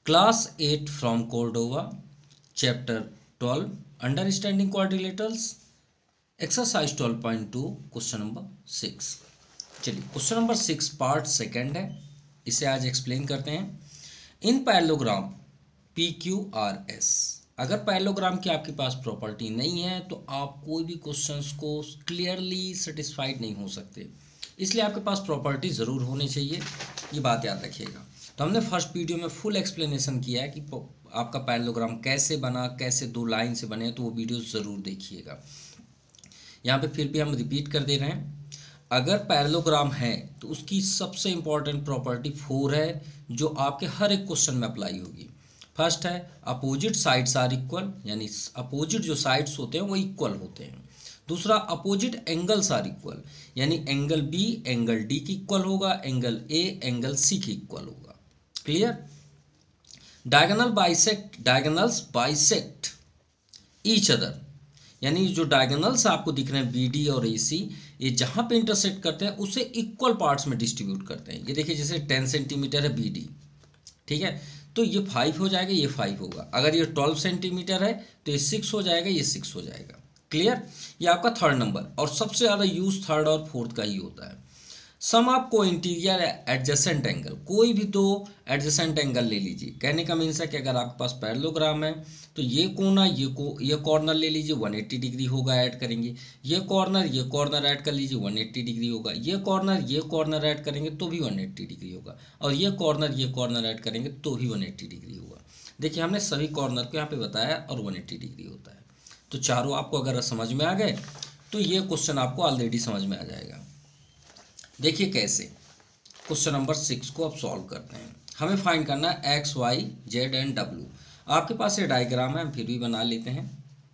Class 8 from Cordova, chapter 12, understanding quadrilaterals, exercise 12.2, question number 6। चलिए question number 6 part second है, इसे आज explain करते हैं। In parallelogram P Q R S, अगर पैरेललोग्राम की आपके पास प्रॉपर्टी नहीं है तो आप कोई भी क्वेश्चंस को क्लियरली सेटिस्फाइड नहीं हो सकते, इसलिए आपके पास प्रॉपर्टी ज़रूर होनी चाहिए, ये बात याद रखिएगा। तो हमने फर्स्ट वीडियो में फुल एक्सप्लेनेशन किया है कि आपका पैरेललोग्राम कैसे बना, कैसे दो लाइन से बने, तो वो वीडियो ज़रूर देखिएगा। यहाँ पे फिर भी हम रिपीट कर दे रहे हैं। अगर पैरेललोग्राम है तो उसकी सबसे इंपॉर्टेंट प्रॉपर्टी 4 है, जो आपके हर एक क्वेश्चन में अप्लाई होगी। फर्स्ट है अपोजिट साइड्स आर इक्वल, यानी अपोजिट जो साइड्स होते हैं वो इक्वल होते हैं। दूसरा अपोजिट एंगल्स आर इक्वल, यानी एंगल बी एंगल डी की इक्वल होगा, एंगल ए एंगल सी की इक्वल होगा। Clear. Diagonals bisect each other, यानी जो डायगोनल्स आपको दिख रहे हैं बी डी और ए सी, ये जहाँ पे इंटरसेक्ट करते हैं उसे इक्वल पार्ट्स में डिस्ट्रीब्यूट करते हैं। ये देखिए जैसे 10 सेंटीमीटर है बी डी, ठीक है, तो ये 5 हो जाएगा, ये 5 होगा। अगर ये 12 सेंटीमीटर है तो ये 6 हो जाएगा, ये 6 हो जाएगा। क्लियर। ये आपका थर्ड नंबर, और सबसे ज़्यादा यूज थर्ड और फोर्थ का ही होता है। सम ऑफ को इंटीरियर एडजेसेंट एंगल, कोई भी दो एडजेसेंट एंगल ले लीजिए। कहने का मीन्स है कि अगर आपके पास पैरेललोग्राम है तो ये कोना ये कॉर्नर ले लीजिए, 180 डिग्री होगा, ऐड करेंगे। ये कॉर्नर ऐड कर लीजिए, 180 डिग्री होगा। ये कॉर्नर ऐड करेंगे तो भी 180 डिग्री होगा, और ये कॉर्नर ऐड करेंगे तो भी 180 डिग्री होगा। देखिए हमने सभी कॉर्नर को यहाँ पे बताया और 180 डिग्री होता है। तो चारों आपको अगर समझ में आ गए तो ये क्वेश्चन आपको ऑलरेडी समझ में आ जाएगा। देखिए कैसे क्वेश्चन नंबर 6 को अब सॉल्व करते हैं। हमें फाइंड करना है X Y Z and W. आपके पास ये डायग्राम है, हम फिर भी बना लेते हैं।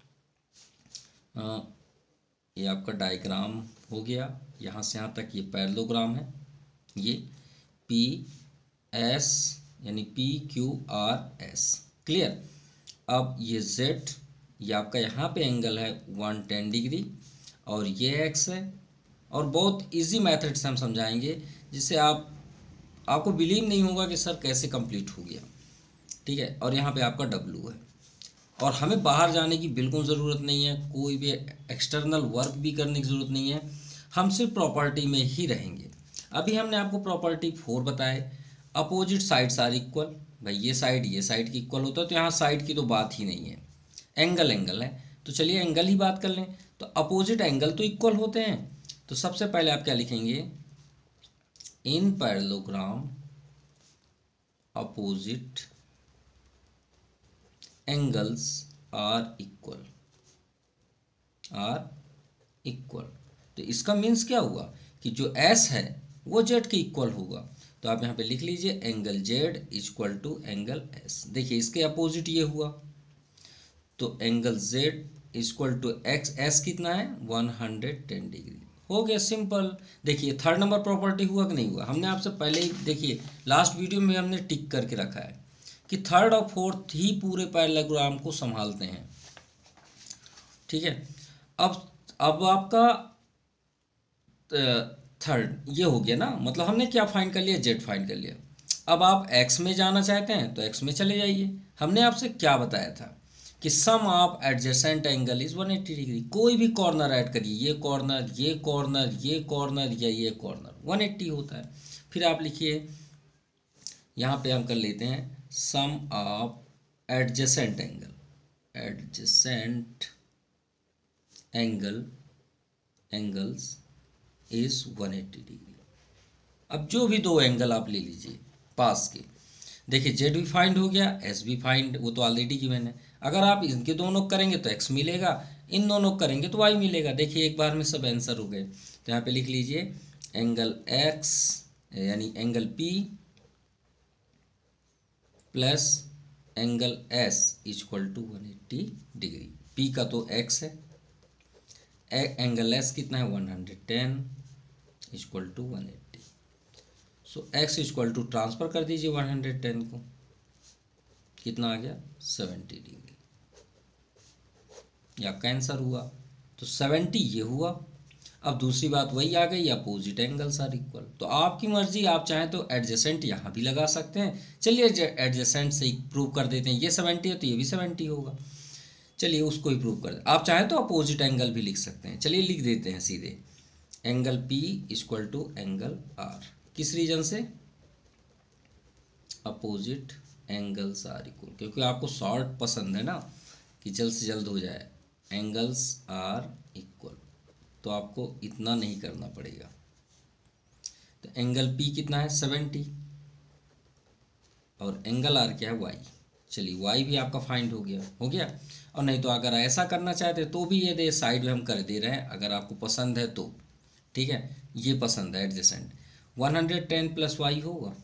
ये आपका डायग्राम हो गया, यहाँ से यहाँ तक ये पैरेललोग्राम है। ये पी एस यानी P Q R S. Clear. अब ये जेड, ये आपका यहाँ पे एंगल है 110 डिग्री, और ये एक्स है। और बहुत इजी मेथड से हम समझाएंगे जिससे आपको बिलीव नहीं होगा कि सर कैसे कंप्लीट हो गया। ठीक है। और यहाँ पे आपका डब्लू है, और हमें बाहर जाने की बिल्कुल ज़रूरत नहीं है, कोई भी एक्सटर्नल वर्क भी करने की ज़रूरत नहीं है, हम सिर्फ प्रॉपर्टी में ही रहेंगे। अभी हमने आपको प्रॉपर्टी 4 बताए, अपोजिट साइड्स आर इक्वल। भाई ये साइड की इक्वल होता है, तो यहाँ साइड की तो बात ही नहीं है, एंगल है। तो चलिए एंगल ही बात कर लें। तो अपोजिट एंगल तो इक्वल होते हैं, तो सबसे पहले आप क्या लिखेंगे, in parallelogram opposite angles are equal. तो इसका मीन्स क्या हुआ कि जो एस है वो जेड के इक्वल होगा। तो आप यहाँ पे लिख लीजिए angle Z equal to angle S. देखिए इसके अपोजिट ये हुआ, तो angle Z equal to X, S कितना है 110 डिग्री। हो गया सिंपल। देखिए थर्ड नंबर प्रॉपर्टी हुआ कि नहीं हुआ। हमने आपसे पहले ही देखिए लास्ट वीडियो में हमने टिक करके रखा है कि थर्ड और फोर्थ ही पूरे पैरेललोग्राम को संभालते हैं। ठीक है। अब आपका थर्ड ये हो गया ना, मतलब हमने क्या फाइंड कर लिया, जेड फाइंड कर लिया। अब आप एक्स में जाना चाहते हैं तो एक्स में चले जाइए। हमने आपसे क्या बताया था कि sum of adjacent angle is 180 degree. कोई भी कॉर्नर ऐड करिए, ये कॉर्नर या ये कॉर्नर 180 होता है। फिर आप लिखिए, यहाँ पे हम कर लेते हैं sum of adjacent angles is 180 degree. अब जो भी दो एंगल आप ले लीजिए पास के, देखिए जेड भी फाइंड हो गया, एस भी फाइंड, वो तो ऑलरेडी गिवन है। अगर आप इनके दोनों करेंगे तो एक्स मिलेगा, इन दोनों करेंगे तो वाई मिलेगा। देखिए एक बार में सब आंसर हो गए। तो यहाँ पे लिख लीजिए एंगल एक्स यानी angle P plus angle S equal to 180 degree. P का तो एक्स है, एंगल एस कितना है 110 equal to 180। So X equal to transfer कर दीजिए 110 को, कितना आ गया 70 डिग्री। ये आपका आंसर हुआ। तो 70 ये हुआ। अब दूसरी बात वही आ गई, अपोजिट एंगल्स आर इक्वल। तो आपकी मर्जी, आप चाहें तो एडजेसेंट यहाँ भी लगा सकते हैं। चलिए एडजेसेंट से ही प्रूव कर देते हैं, ये 70 है तो ये भी 70 होगा। चलिए उसको ही प्रूव कर दें। आप चाहें तो अपोजिट एंगल भी लिख सकते हैं। चलिए लिख देते हैं सीधे, angle P equal to angle R। किस रीजन से? अपोजिट एंगल्स आर इक्वल, क्योंकि आपको शॉर्ट पसंद है ना, कि जल्द से जल्द हो जाए। एंगल्स आर इक्वल, तो आपको इतना नहीं करना पड़ेगा। तो एंगल P कितना है? 70, और एंगल R क्या है? Y। चलिए Y भी आपका फाइंड हो गया। और नहीं तो अगर ऐसा करना चाहते तो भी ये दे साइड में हम कर दे रहे हैं, अगर आपको पसंद है तो। ठीक है, ये पसंद है एडजेसेंट। 110 प्लस y होगा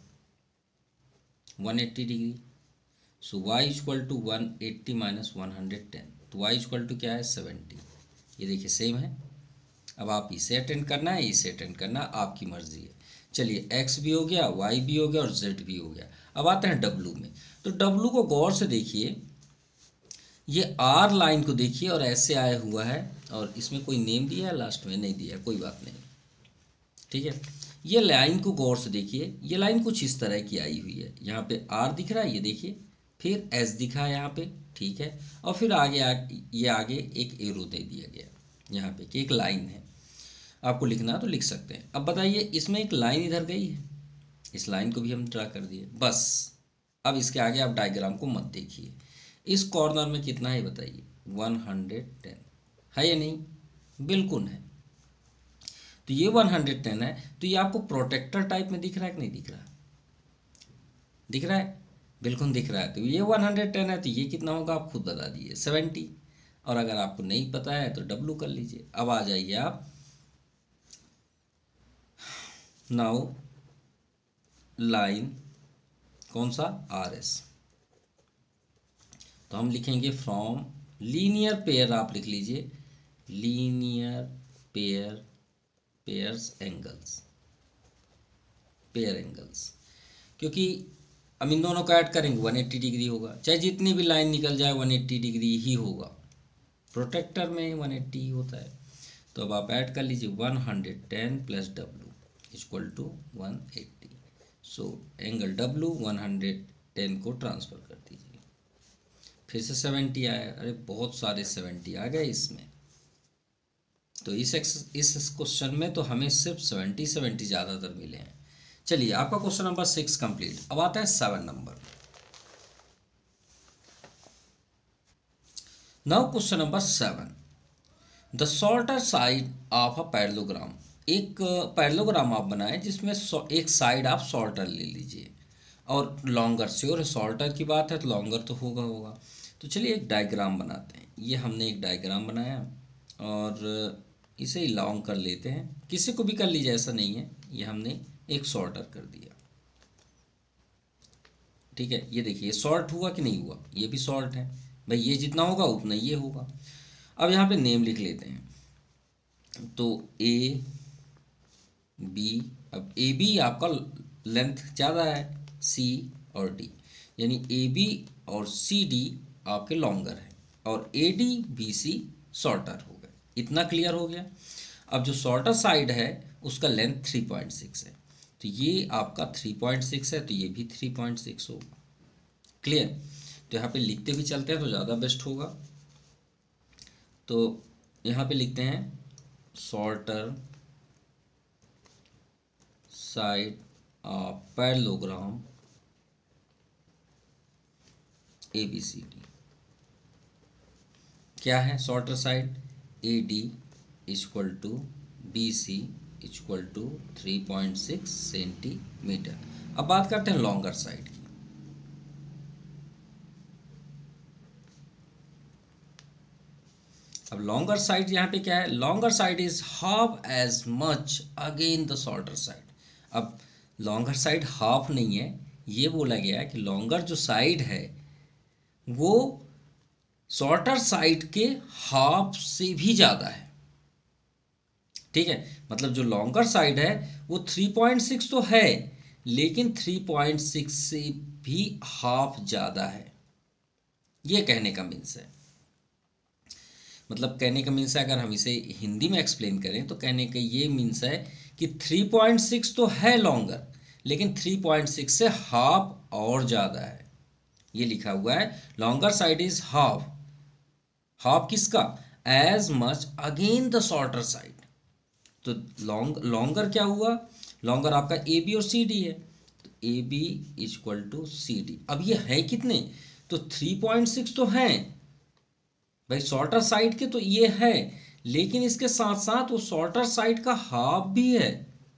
180 degree. So y equal to 180 minus 110, तो y इक्वल टू क्या है? 70। ये देखिए सेम है। अब आप इसे अटेंड करना है, इसे अटेंड करना, आपकी मर्जी है। चलिए x भी हो गया, y भी हो गया और z भी हो गया। अब आते हैं w में। तो w को गौर से देखिए, ये R लाइन को देखिए और ऐसे आया हुआ है, और इसमें कोई नेम दिया है लास्ट में? नहीं दिया, कोई बात नहीं। ठीक है, ये लाइन को गौर से देखिए, ये लाइन कुछ इस तरह की आई हुई है। यहाँ पे R दिख रहा है, ये देखिए, फिर S दिखा है यहाँ पे, ठीक है, और फिर ये आगे एक एरो दे दिया गया यहाँ पे कि एक लाइन है। आपको लिखना है तो लिख सकते हैं। अब बताइए, इसमें एक लाइन इधर गई है, इस लाइन को भी हम ड्रा कर दिए बस। अब इसके आगे आप डायग्राम को मत देखिए। इस कॉर्नर में कितना है बताइए? 110 है या नहीं? बिल्कुल है। तो ये 110 है, तो ये आपको प्रोटेक्टर टाइप में दिख रहा है कि नहीं दिख रहा? दिख रहा है, बिल्कुल दिख रहा है। तो ये 110 है, तो ये कितना होगा आप खुद बता दीजिए, 70। और अगर आपको नहीं पता है तो W कर लीजिए। अब आ जाइए आप, नाउ लाइन कौन सा? RS। तो हम लिखेंगे फ्रॉम लीनियर पेयर, आप लिख लीजिए linear pairs angles, pair angles, क्योंकि हम इन दोनों को ऐड करेंगे 180 डिग्री होगा। चाहे जितनी भी लाइन निकल जाए 180 डिग्री ही होगा, प्रोटेक्टर में 180 होता है। तो अब आप ऐड कर लीजिए 110 plus W equal to 180। So angle W 110 को ट्रांसफ़र कर दीजिए। फिर से 70 आया, अरे बहुत सारे 70 आ गए इसमें। तो इस क्वेश्चन में तो हमें सिर्फ 70 ज़्यादातर मिले हैं। चलिए, आपका क्वेश्चन नंबर 6 कंप्लीट। अब आता है 7 number. Now question number 7, the shorter side of a parallelogram. एक पैरेललोग्राम आप बनाए जिसमें एक साइड आप शॉर्टर ले लीजिए और लॉन्गर, श्योर शॉर्टर की बात है तो लॉन्गर तो होगा। तो चलिए एक डायग्राम बनाते हैं। ये हमने एक डायग्राम बनाया और इसे लॉन्ग कर लेते हैं, किसी को भी कर लीजिए, ऐसा नहीं है। ये हमने एक शॉर्टर कर दिया, ठीक है। ये देखिए शॉर्ट हुआ कि नहीं हुआ? ये भी शॉर्ट है भाई, ये जितना होगा उतना ये होगा। अब यहाँ पे नेम लिख लेते हैं। तो A B, अब AB आपका लेंथ ज़्यादा है, C और D, यानी AB और CD आपके लॉन्गर हैं और AD BC शॉर्टर हो गए। इतना क्लियर हो गया। अब जो शॉर्टर साइड है उसका लेंथ 3.6 है, तो ये आपका 3.6 है, तो ये भी 3.6 होगा। क्लियर? तो यहाँ पे लिखते भी चलते हैं तो ज़्यादा बेस्ट होगा। तो यहाँ पे लिखते हैं shorter side of parallelogram ABCD। क्या है shorter side? AD equal to BC equal to 3.6 centimetre. अब बात करते हैं लॉन्गर साइड की। अब लॉन्गर साइड यहाँ पे क्या है? Longer side is half as much again the shorter side. अब लॉन्गर साइड हाफ नहीं है, ये बोला गया है कि लॉन्गर जो साइड है वो शॉर्टर साइड के हाफ से भी ज़्यादा है, ठीक है। मतलब जो लॉन्गर साइड है वो 3.6 तो है, लेकिन 3.6 से भी हाफ ज़्यादा है, ये कहने का मीन्स है। मतलब कहने का मीन्स है, अगर हम इसे हिंदी में एक्सप्लेन करें तो कहने का ये मीन्स है कि 3.6 तो है लॉन्गर, लेकिन 3.6 से हाफ और ज़्यादा है। ये लिखा हुआ है longer side is half, half किसका, as much again the shorter side. तो लॉन्गर क्या हुआ, लॉन्गर आपका ए बी और सी डी है, तो A B equal to C D. अब ये है कितने, तो 3.6 तो हैं भाई शॉर्टर साइड के, तो ये है, लेकिन इसके साथ साथ वो शॉर्टर साइड का हाफ भी है,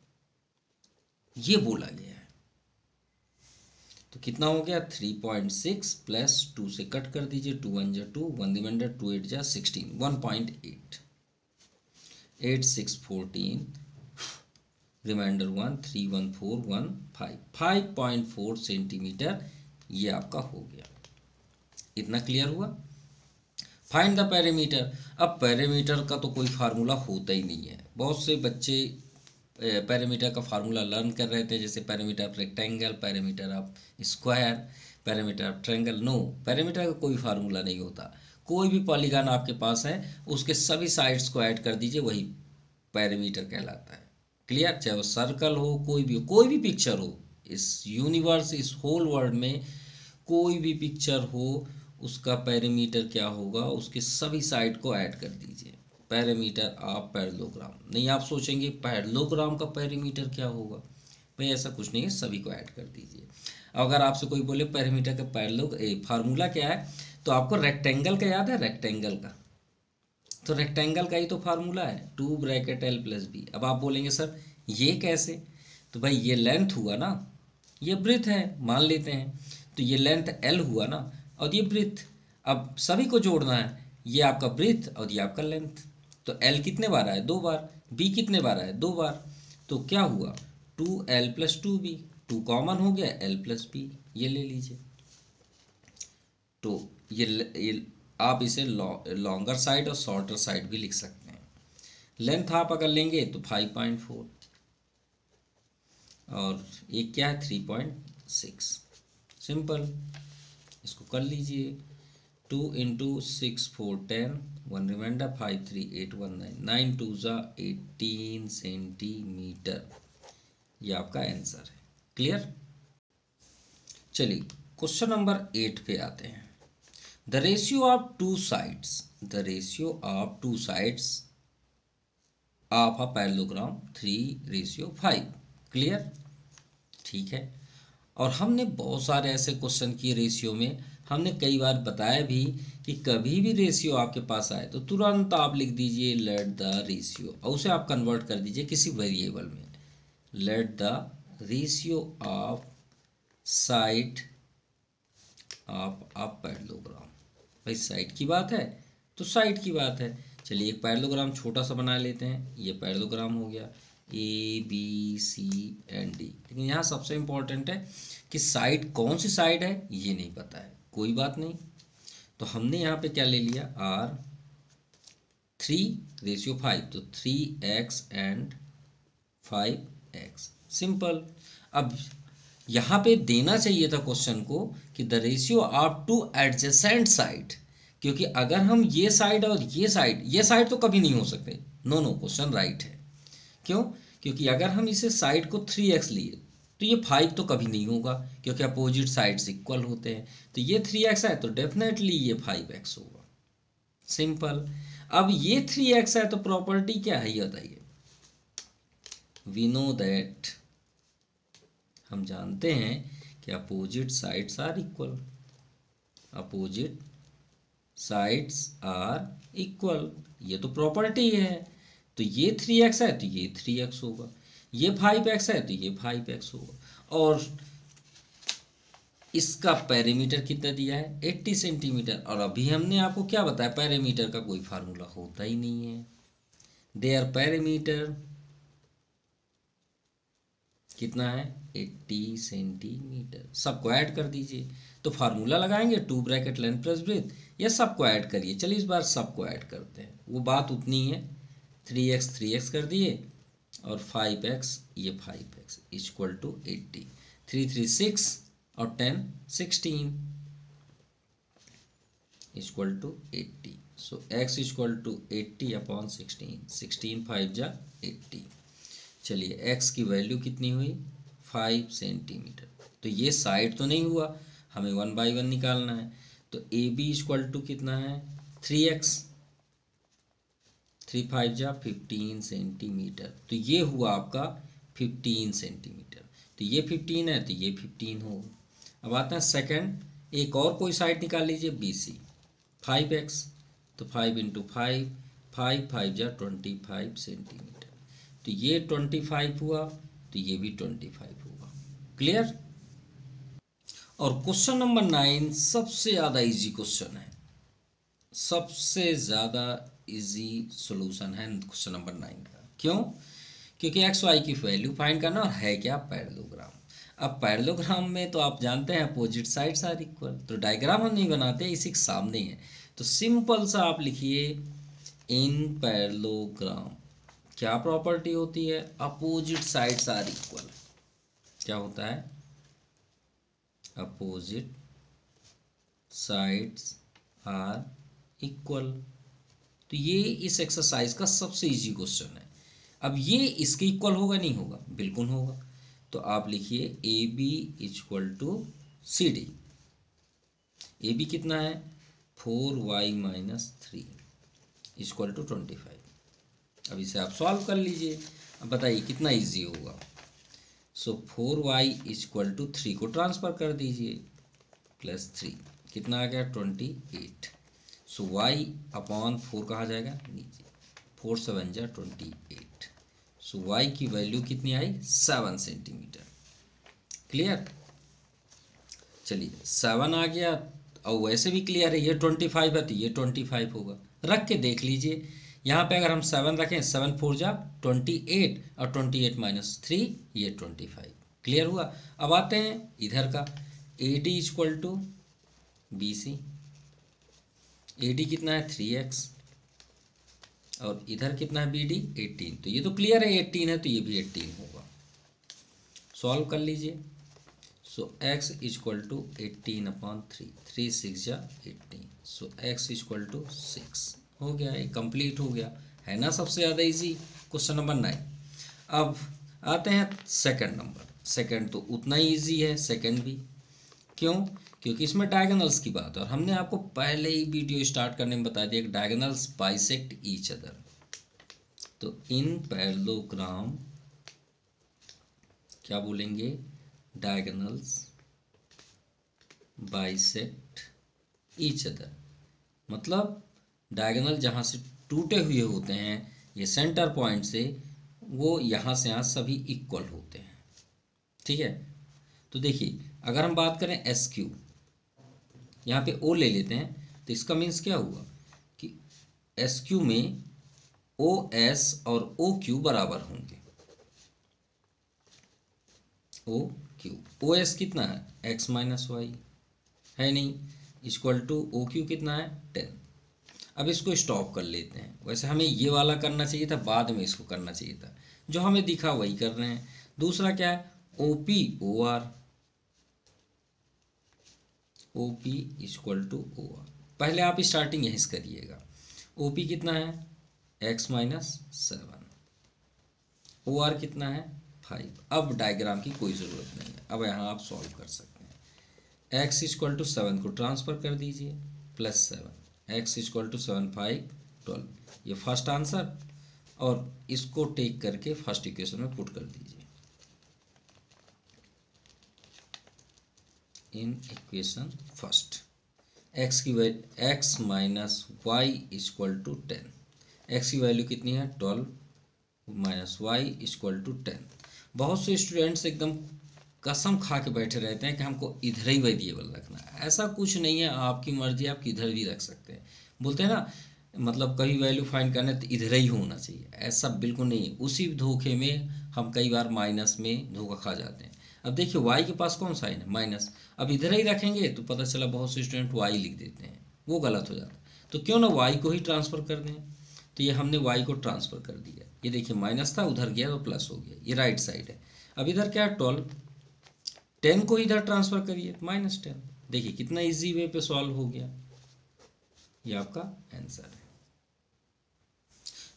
ये बोला गया है। तो कितना हो गया, 3.6 प्लस 2 से कट कर दीजिए, 2 1 जा 2, 1 रिमाइंडर, 2 8 जा 16, 1.8, 8 6 14, रिमाइंडर 1 3 1 4 1 5, 5.4 सेंटीमीटर ये आपका हो गया। इतना क्लियर हुआ। Find the perimeter. अब पेरीमीटर का तो कोई फार्मूला होता ही नहीं है। बहुत से बच्चे पेरीमीटर का फार्मूला लर्न कर रहे थे, जैसे perimeter of rectangle, perimeter of square, perimeter of triangle. No, perimeter का कोई फार्मूला नहीं होता। कोई भी पॉलीगन आपके पास है उसके सभी साइड्स को ऐड कर दीजिए, वही पेरीमीटर कहलाता है। क्लियर, चाहे वो सर्कल हो, कोई भी हो, कोई भी पिक्चर हो इस यूनिवर्स, इस होल वर्ल्ड में कोई भी पिक्चर हो, उसका पेरीमीटर क्या होगा, उसके सभी साइड को ऐड कर दीजिए। Perimeter of parallelogram. नहीं आप सोचेंगे पैरेललोग्राम का पेरीमीटर क्या होगा, भाई ऐसा कुछ नहीं है, सभी को ऐड कर दीजिए। अगर आपसे कोई बोले पेरीमीटर का फार्मूला क्या है, तो आपको रेक्टेंगल का याद है, रेक्टेंगल का, तो रेक्टेंगल का ही तो फार्मूला है 2 ब्रैकेट एल प्लस बी। अब आप बोलेंगे सर ये कैसे, तो भाई ये लेंथ हुआ ना, ये ब्रिथ है, मान लेते हैं, तो ये लेंथ एल हुआ ना, और ये ब्रिथ। अब सभी को जोड़ना है, ये आपका ब्रिथ और ये आपका लेंथ। तो एल कितने बार आया, 2 बार, बी कितने बार आया, 2 बार, तो क्या हुआ 2l प्लस 2b, 2 कॉमन हो गया, l प्लस बी, ये ले लीजिए। तो ये आप इसे लॉन्गर साइड और शॉर्टर साइड भी लिख सकते हैं। लेंथ आप अगर लेंगे तो 5.4 और एक क्या है 3.6, सिंपल, इसको कर लीजिए। 2 इंटू 6 4 10, 1 रिमाइंडर, 5 3 8 1 9, 9 2 जा 18 सेंटीमीटर, ये आपका आंसर है। क्लियर। चलिए क्वेश्चन नंबर 8 पे आते हैं। The ratio of two sides, the ratio of two sides of a parallelogram 3:5, clear, ठीक है। और हमने बहुत सारे ऐसे क्वेश्चन किए रेशियो में, हमने कई बार बताया भी कि कभी भी रेशियो आपके पास आए तो तुरंत आप लिख दीजिए लेट द रेशियो, और उसे आप कन्वर्ट कर दीजिए किसी वेरिएबल में। Let the ratio of side of a parallelogram, भाई साइड की बात है तो साइड की बात है। चलिए एक पैरेललोग्राम छोटा सा बना लेते हैं, ये पैरेललोग्राम हो गया A B C and D. लेकिन यहाँ सबसे इम्पोर्टेंट है कि साइड कौन सी साइड है ये नहीं पता है, कोई बात नहीं। तो हमने यहाँ पे क्या ले लिया, आर 3:5, तो 3x एंड 5x, सिंपल। अब यहाँ पे देना चाहिए था क्वेश्चन को कि the ratio of two adjacent side, क्योंकि अगर हम ये साइड और ये साइड तो कभी नहीं हो सकते। नो नो, क्वेश्चन राइट है। क्यों, क्योंकि अगर हम इसे साइड को 3x लिए तो ये 5 तो कभी नहीं होगा, क्योंकि अपोजिट साइड्स इक्वल होते हैं। तो ये 3x है तो डेफिनेटली ये 5x होगा, सिंपल। अब ये 3x है तो प्रॉपर्टी क्या है ये बताइए। वी नो दैट, हम जानते हैं कि opposite sides are equal, opposite sides are equal, ये तो प्रॉपर्टी है। तो ये 3x है तो ये 3x होगा, ये 5x है तो ये 5x होगा। और इसका पेरीमीटर कितना दिया है 80 सेंटीमीटर। और अभी हमने आपको क्या बताया, पेरीमीटर का कोई फार्मूला होता ही नहीं है। देयर पेरीमीटर कितना है 80 सेंटीमीटर। सबको ऐड कर दीजिए, तो फार्मूला लगाएंगे 2 ब्रैकेट लेंथ प्लस ब्रेथ, या सबको ऐड करिए। चलिए इस बार सबको ऐड करते हैं, वो बात उतनी है। 3x कर दिए और 5x, ये 5x इक्वल टू 80, 3 3 6 और 10 16 equal to 80। So x equal to 80 upon 16, 16 5 जा 80। चलिए x की वैल्यू कितनी हुई 5 सेंटीमीटर। तो ये साइड तो नहीं हुआ, हमें 1/1 निकालना है। तो ए बी इक्वल टू कितना है 3x, 3 5 जा 15 सेंटीमीटर। तो ये हुआ आपका 15 सेंटीमीटर। तो ये 15 है तो ये 15 होगा। अब आता है सेकंड, एक और कोई साइड निकाल लीजिए बी सी, 5x, तो 5 इंटू 5, 5 5 जा 25 सेंटीमीटर। तो ये 25 हुआ तो ये भी 25 होगा। क्लियर। और क्वेश्चन नंबर 9 सबसे ज़्यादा इजी क्वेश्चन है, सबसे ज़्यादा इजी सॉल्यूशन है क्वेश्चन नंबर 9 का। क्यों? क्योंकि एक्स वाई की वैल्यू फाइंड करना है क्या पैरेललोग्राम। अब पैरेललोग्राम में तो आप जानते हैं अपोजिट साइड्स आर इक्वल, तो डायग्राम हम नहीं बनाते, इसी के सामने है। तो सिंपल सा आप लिखिए इन पैरेललोग्राम क्या प्रॉपर्टी होती है, अपोजिट साइड्स आर इक्वल। क्या होता है, अपोजिट साइड्स आर इक्वल। तो ये इस एक्सरसाइज का सबसे इजी क्वेश्चन है। अब ये इसके इक्वल होगा नहीं होगा, बिल्कुल होगा। तो आप लिखिए A B equal to C D. A B कितना है 4y माइनस 3 इक्वल टू 25। अब इसे आप सॉल्व कर लीजिए। अब बताइए कितना इजी होगा। सो 4y इक्वल टू 3 को ट्रांसफ़र कर दीजिए, प्लस 3 कितना आ गया 28। सो y अपॉन 4 कहाँ जाएगा नीचे, 4 7 जा 28। सो y की वैल्यू कितनी आई 7 सेंटीमीटर। क्लियर। चलिए 7 आ गया, और वैसे भी क्लियर है, ये 25 है तो ये 25 होगा। रख के देख लीजिए, यहाँ पे अगर हम 7 रखें, 7 4 जा 28 और 28 माइनस 3 ये 25। क्लियर हुआ। अब आते हैं इधर का, A D equal to B C. A D कितना है 3x और इधर कितना है बी डी 18। तो ये तो क्लियर है 18 है तो ये भी 18 होगा। सॉल्व कर लीजिए। So x equal to 18 upon 3, 3 6 जा 18। सो x इक्वल टू 6 हो गया, ये कंप्लीट हो गया। है ना सबसे ज़्यादा इजी क्वेश्चन नंबर 9। अब आते हैं सेकंड नंबर। सेकंड तो उतना ही इजी है, सेकंड भी। क्यों? क्योंकि इसमें डायगोनल्स की बात है, और हमने आपको पहले ही वीडियो स्टार्ट करने में बता दिया कि डायगोनल्स बाइसेक्ट ईच अदर। तो इन पैरेललोग्राम क्या बोलेंगे, डायगोनल्स बाइसेक्ट ईच अदर। मतलब डायगोनल जहाँ से टूटे हुए होते हैं ये सेंटर पॉइंट से, वो यहाँ से यहाँ सभी इक्वल होते हैं। ठीक है। तो देखिए अगर हम बात करें एस क्यू, यहाँ पे ओ ले लेते हैं, तो इसका मीन्स क्या हुआ कि एस क्यू में ओ एस और ओ क्यू बराबर होंगे। ओ क्यू, ओ एस कितना है एक्स माइनस वाई है नहीं, इक्वल टू ओ क्यू कितना है 10। अब इसको स्टॉप कर लेते हैं। वैसे हमें ये वाला करना चाहिए था, बाद में इसको करना चाहिए था, जो हमें दिखा वही कर रहे हैं। दूसरा क्या है O P O R, O P equal to O R. पहले आप स्टार्टिंग यहीं से करिएगा। ओ पी कितना है एक्स माइनस 7, ओ आर कितना है 5। अब डायग्राम की कोई ज़रूरत नहीं है, अब यहाँ आप सॉल्व कर सकते हैं। एक्स इक्वल टू 7 को ट्रांसफ़र कर दीजिए, प्लस 7, एक्स इक्वल टू 7 5 12। ये फर्स्ट आंसर, और इसको टेक करके फर्स्ट इक्वेशन में पुट कर दीजिए। इन इक्वेशन फर्स्ट एक्स की value X minus Y equal to 10। X की वैल्यू कितनी है 12 माइनस वाई इक्वल टू 10। बहुत से स्टूडेंट्स एकदम कसम खा के बैठे रहते हैं कि हमको इधर ही वेरिएबल रखना है। ऐसा कुछ नहीं है, आपकी मर्जी, आप किधर भी रख सकते हैं। बोलते हैं ना मतलब कभी वैल्यू फाइंड करना है तो इधर ही होना चाहिए, ऐसा बिल्कुल नहीं है। उसी धोखे में हम कई बार माइनस में धोखा खा जाते हैं। अब देखिए y के पास कौन साइन है माइनस, अब इधर ही रखेंगे तो पता चला बहुत से स्टूडेंट y लिख देते हैं, वो गलत हो जाता है। तो क्यों ना y को ही ट्रांसफ़र कर दें। तो ये हमने y को ट्रांसफ़र कर दिया, ये देखिए माइनस था उधर गया तो प्लस हो गया, ये राइट साइड है। अब इधर क्या है 12, 10 को इधर ट्रांसफ़र करिए -10। देखिए कितना ईजी वे पे सॉल्व हो गया। ये आपका आंसर है।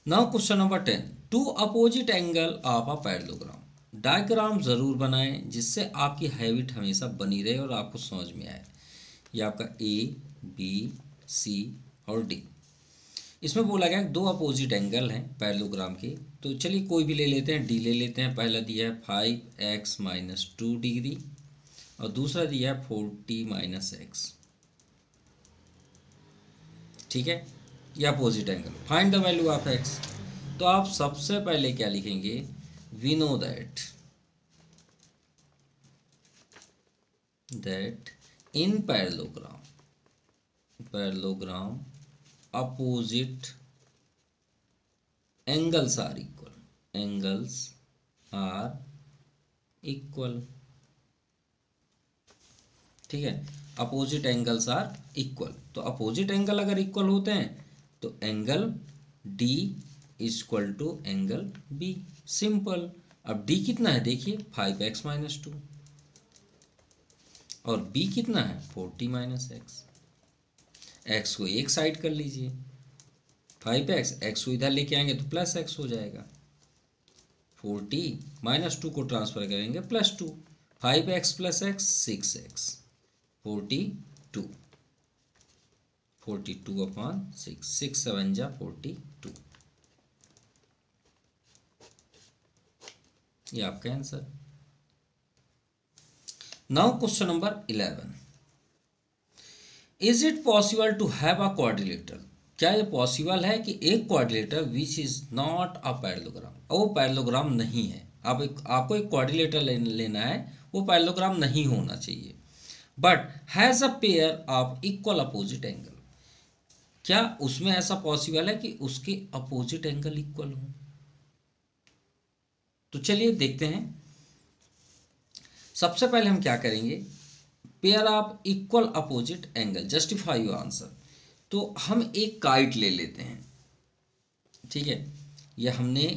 Now question number 10, two opposite angle of a parallelogram. Diagram जरूर बनाएं जिससे आपकी हैबिट हमेशा बनी रहे और आपको समझ में आए। ये आपका ए, बी, सी और डी। इसमें बोला गया दो अपोजिट एंगल हैं पैरेललोग्राम के, तो चलिए कोई भी ले लेते हैं, डी ले लेते हैं। पहला दिया है 5x माइनस 2 डिग्री और दूसरा दिया है 40 माइनस एक्स। ठीक है, ये opposite angle. Find the value of X. तो आप सबसे पहले क्या लिखेंगे, we know that in parallelogram opposite angles are equal। ठीक है, अपोजिट एंगल्स आर इक्वल। तो अपोजिट एंगल अगर इक्वल होते हैं तो angle D equal to angle B. Simple. अब डी कितना है देखिए 5x माइनस 2 और बी कितना है 40 माइनस एक्स। एक्स को एक साइड कर लीजिए, 5x, एक्स को इधर लेके आएंगे तो प्लस एक्स हो जाएगा। 40 माइनस 2 को ट्रांसफर करेंगे plus 2, 5x plus x 6x, 42, 42 upon 6, 6 7 जा 42। ये आपका answer. Now question number 11, is it possible to have a quadrilateral. क्या ये पॉसिबल है कि एक quadrilateral which is not a parallelogram, वो पैरेललोग्राम नहीं है। आपको एक क्वाड्रिलेटर लेना है, वो पैरेललोग्राम नहीं होना चाहिए, but has a pair of equal opposite angle. क्या उसमें ऐसा पॉसिबल है कि उसके अपोजिट एंगल इक्वल हो? तो चलिए देखते हैं। सबसे पहले हम क्या करेंगे, pair of equal opposite angle, justify your answer. तो हम एक काइट ले लेते हैं। ठीक है, ये हमने,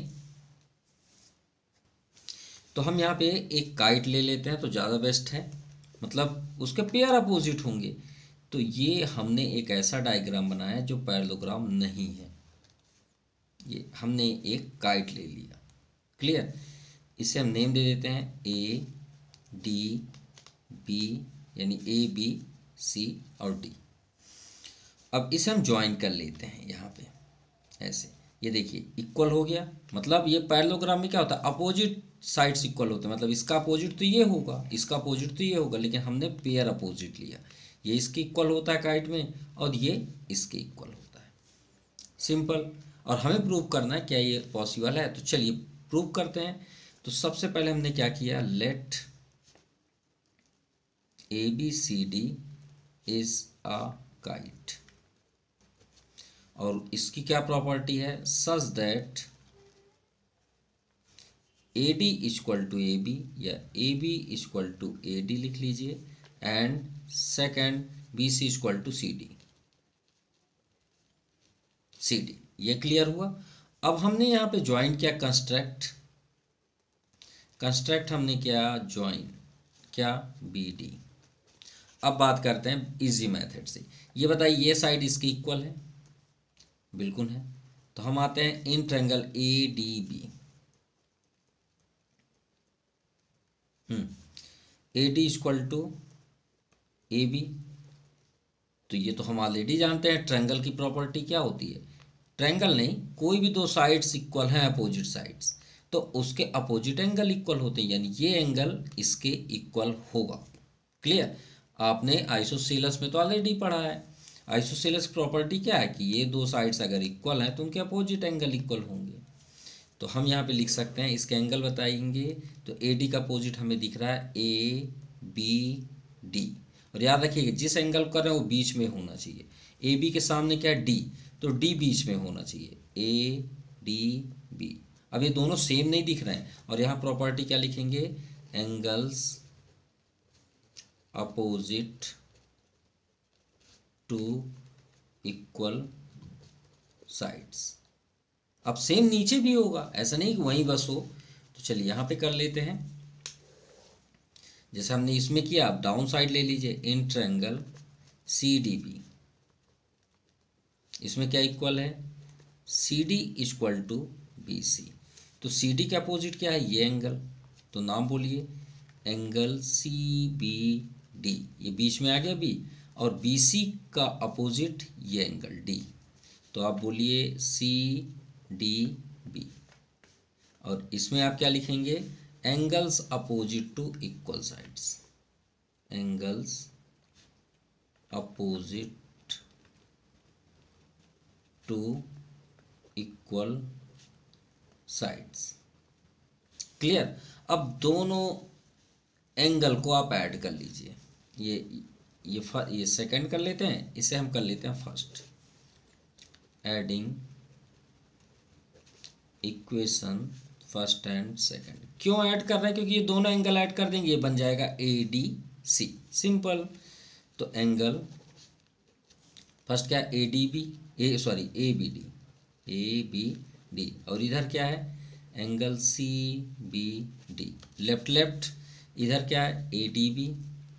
तो हम यहाँ पे एक काइट ले लेते हैं तो ज़्यादा बेस्ट है, मतलब उसके पेयर अपोजिट होंगे। तो ये हमने एक ऐसा डायग्राम बनाया है जो पैरेललोग्राम नहीं है। ये हमने एक काइट ले लिया। क्लियर। इसे हम नेम दे देते हैं ए डी बी, यानी ए बी सी और डी। अब इसे हम ज्वाइन कर लेते हैं यहाँ पे ऐसे। ये देखिए इक्वल हो गया, मतलब ये पैरेललोग्राम में क्या होता है, अपोजिट साइड्स इक्वल होते हैं। मतलब इसका अपोजिट तो ये होगा, इसका अपोजिट तो ये होगा, लेकिन हमने पेयर अपोजिट लिया। ये इसके इक्वल होता है काइट में और ये इसके इक्वल होता है। सिंपल। और हमें प्रूव करना है क्या ये पॉसिबल है, तो चलिए प्रूव करते हैं। तो सबसे पहले हमने क्या किया, let ABCD is a kite, और इसकी क्या प्रॉपर्टी है, such that AD equal to AB या AB इक्वल टू AD लिख लीजिए, and second BC equal to CD। ये क्लियर हुआ। अब हमने यहाँ पे ज्वाइन किया कंस्ट्रक्ट हमने क्या ज्वाइन क्या BD। अब बात करते हैं इजी मेथड से। ये बताइए ये साइड इसकी इक्वल है, बिल्कुल है। तो हम आते हैं in triangle ADB। AD equal to AB। तो ये तो हम ऑलरेडी जानते हैं ट्रायंगल की प्रॉपर्टी क्या होती है। ट्रायंगल नहीं, कोई भी दो साइड्स इक्वल हैं अपोजिट साइड्स, तो उसके अपोजिट एंगल इक्वल होते हैं, यानी ये एंगल इसके इक्वल होगा। क्लियर। आपने आइसोसेलेस में तो ऑलरेडी पढ़ा है। आइसोसेलेस प्रॉपर्टी क्या है कि ये दो साइड्स अगर इक्वल हैं तो उनके अपोजिट एंगल इक्वल होंगे। तो हम यहाँ पे लिख सकते हैं, इसके एंगल बताएंगे। तो AD का अपोजिट हमें दिख रहा है ABD, और याद रखिएगा जिस एंगल कर रहे हैं वो बीच में होना चाहिए। AB के सामने क्या है D, तो D बीच में होना चाहिए, ADB। अब ये दोनों सेम नहीं दिख रहे हैं, और यहाँ प्रॉपर्टी क्या लिखेंगे, angles opposite to equal sides. अब सेम नीचे भी होगा, ऐसा नहीं कि वहीं बस हो। तो चलिए यहाँ पे कर लेते हैं, जैसे हमने इसमें किया। आप डाउन साइड ले लीजिए, इन ट्रायंगल CDB। इसमें क्या इक्वल है, C D equal to B C. तो सी डी का अपोजिट क्या है, ये एंगल, तो नाम बोलिए एंगल सी बी डी, ये बीच में आ गया बी, और बी सी का अपोजिट ये एंगल डी, तो आप बोलिए सी डी बी। और इसमें आप क्या लिखेंगे, angles opposite to equal sides, angles opposite to equal sides. Clear. अब दोनों एंगल को आप ऐड कर लीजिए, ये सेकंड कर लेते हैं, इसे हम कर लेते हैं first. Adding equation first and second. क्यों ऐड कर रहे हैं, क्योंकि ये दोनों एंगल ऐड कर देंगे, ये बन जाएगा ए डी सी, सिंपल। तो एंगल फर्स्ट क्या, A D B, A B D, और इधर क्या है angle C B D, left left, इधर क्या है ए डी बी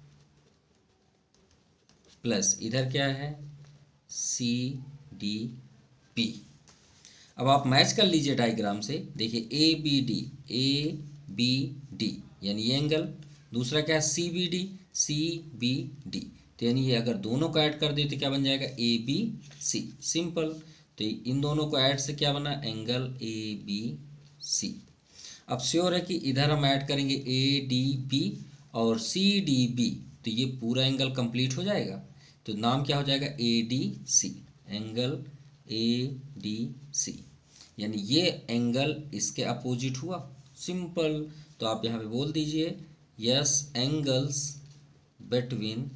प्लस इधर क्या है सी डी पी। अब आप मैच कर लीजिए डायग्राम से, देखिए ए बी डी यानी ये एंगल, दूसरा क्या है सी बी डी, तो यानी ये अगर दोनों को ऐड कर दे तो क्या बन जाएगा ए बी सी, सिंपल। तो इन दोनों को ऐड से क्या बना, एंगल ए बी सी। अब श्योर है कि इधर हम ऐड करेंगे ए डी बी और सी डी बी, तो ये पूरा एंगल कंप्लीट हो जाएगा, तो नाम क्या हो जाएगा A D C, angle A D C, यानी ये एंगल इसके अपोजिट हुआ, सिंपल। तो आप यहाँ पे बोल दीजिए yes angles between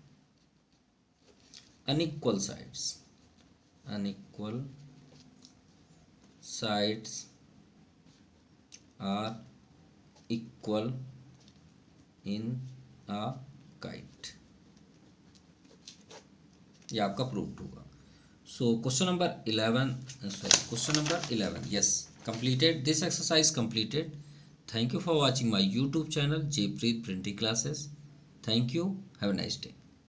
unequal sides are equal in a kite, ये आपका प्रूव्ड होगा। So question number 11, yes, completed. This exercise completed. Thank you for watching my YouTube channel Jaypreet Printing Classes. Thank you. Have a nice day.